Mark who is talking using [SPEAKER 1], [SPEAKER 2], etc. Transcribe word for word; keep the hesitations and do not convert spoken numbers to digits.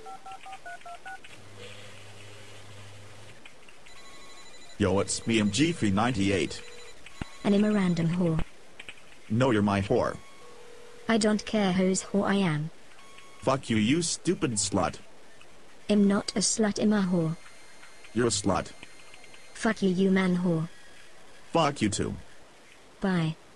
[SPEAKER 1] Yo, it's me, M G three ninety-eight.
[SPEAKER 2] And I'm a random whore.
[SPEAKER 1] No, you're my whore.
[SPEAKER 2] I don't care whose whore I am.
[SPEAKER 1] Fuck you, you stupid slut.
[SPEAKER 2] I'm not a slut, I'm a whore.
[SPEAKER 1] You're a slut.
[SPEAKER 2] Fuck you, you man whore.
[SPEAKER 1] Fuck you too.
[SPEAKER 2] Bye.